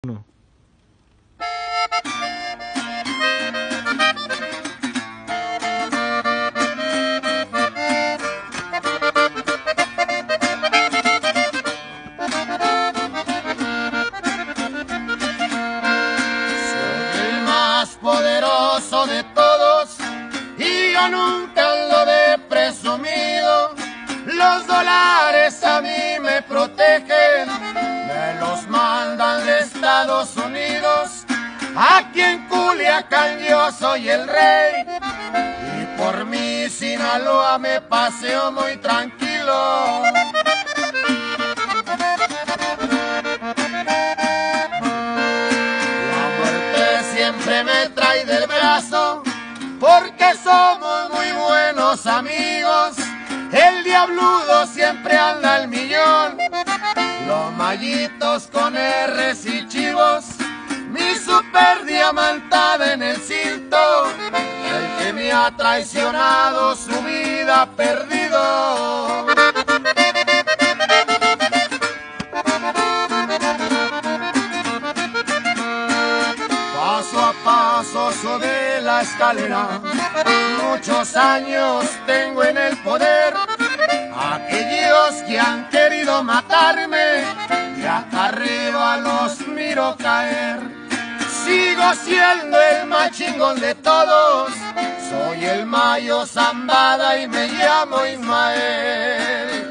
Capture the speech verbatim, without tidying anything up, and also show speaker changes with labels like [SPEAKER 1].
[SPEAKER 1] Uno.
[SPEAKER 2] Soy el más poderoso de todos y yo nunca lo he presumido. Los dólares a mí me protegen, me los mandan de Estados Unidos. Aquí en Culiacán yo soy el rey y por mi Sinaloa me paseo muy tranquilo. La muerte siempre me trae del brazo porque somos muy buenos amigos. El diabludo siempre anda al millón, los mallitos con R's y chivos, mi super diamantada en el cinto, el que me ha traicionado su vida perdido. Paso a paso sobre la escalera, muchos años tengo en el poder. Aquellos que han querido matarme, de acá arriba los miro caer. Sigo siendo el más chingón de todos, soy el Mayo Zambada y me llamo Ismael.